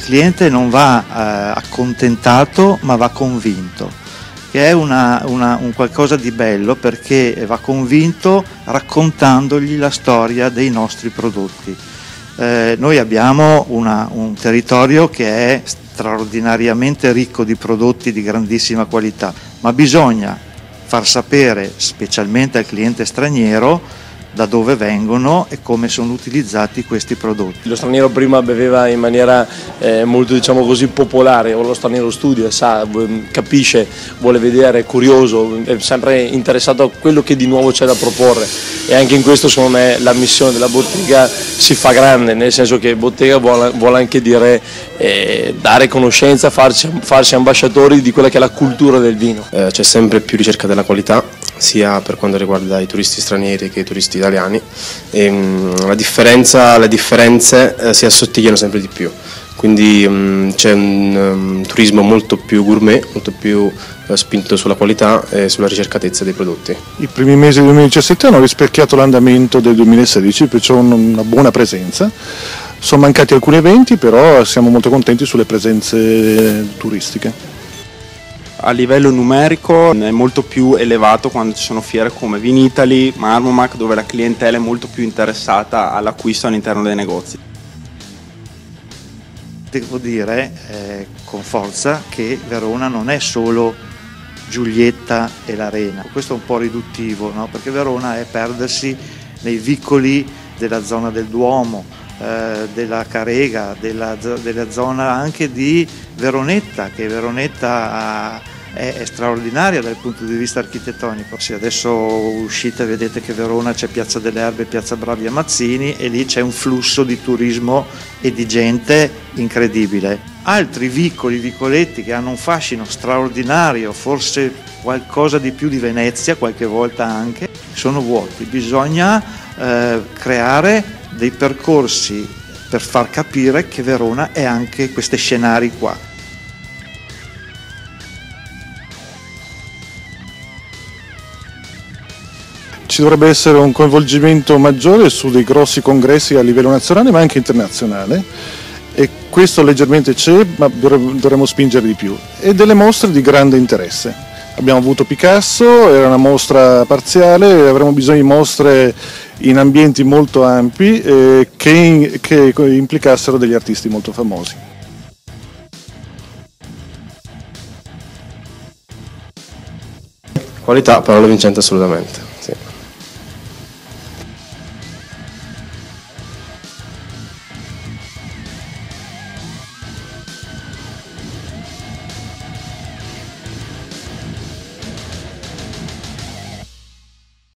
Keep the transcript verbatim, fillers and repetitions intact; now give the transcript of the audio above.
cliente non va eh, accontentato, ma va convinto, che è una, una, un qualcosa di bello, perché va convinto raccontandogli la storia dei nostri prodotti. Eh, noi abbiamo una, un territorio che è straordinariamente ricco di prodotti di grandissima qualità, ma bisogna far sapere, specialmente al cliente straniero, da dove vengono e come sono utilizzati questi prodotti. Lo straniero prima beveva in maniera eh, molto, diciamo così, popolare, o lo straniero studia, sa, capisce, vuole vedere, è curioso, è sempre interessato a quello che di nuovo c'è da proporre, e anche in questo secondo me la missione della bottega si fa grande, nel senso che bottega vuole, vuole anche dire eh, dare conoscenza, farci, farci ambasciatori di quella che è la cultura del vino. Eh, c'è sempre più ricerca della qualità, sia per quanto riguarda i turisti stranieri che i turisti italiani, e, mh, la differenza, le differenze eh, si assottigliano sempre di più, quindi mh, c'è un um, turismo molto più gourmet, molto più eh, spinto sulla qualità e sulla ricercatezza dei prodotti. I primi mesi del duemiladiciassette hanno rispecchiato l'andamento del duemilasedici, perciò una buona presenza. Sono mancati alcuni eventi, però siamo molto contenti sulle presenze turistiche. A livello numerico è molto più elevato quando ci sono fiere come Vinitaly, Marmomac, dove la clientela è molto più interessata all'acquisto all'interno dei negozi. Devo dire eh, con forza che Verona non è solo Giulietta e l'Arena. Questo è un po' riduttivo, no? Perché Verona è perdersi nei vicoli della zona del Duomo, eh, della Carega, della, della zona anche di Veronetta, che Veronetta ha, è, è straordinaria dal punto di vista architettonico. Se adesso uscite vedete che a Verona c'è Piazza delle Erbe, Piazza Bravi a Mazzini, e lì c'è un flusso di turismo e di gente incredibile. Altri vicoli, vicoletti che hanno un fascino straordinario, forse qualcosa di più di Venezia, qualche volta anche, sono vuoti. Bisogna eh, creare dei percorsi per far capire che Verona è anche questi scenari qua. Ci dovrebbe essere un coinvolgimento maggiore su dei grossi congressi a livello nazionale ma anche internazionale, e questo leggermente c'è, ma dovremmo spingere di più, e delle mostre di grande interesse. Abbiamo avuto Picasso, era una mostra parziale, avremo bisogno di mostre in ambienti molto ampi eh, che, che implicassero degli artisti molto famosi. Qualità, parola vincente assolutamente.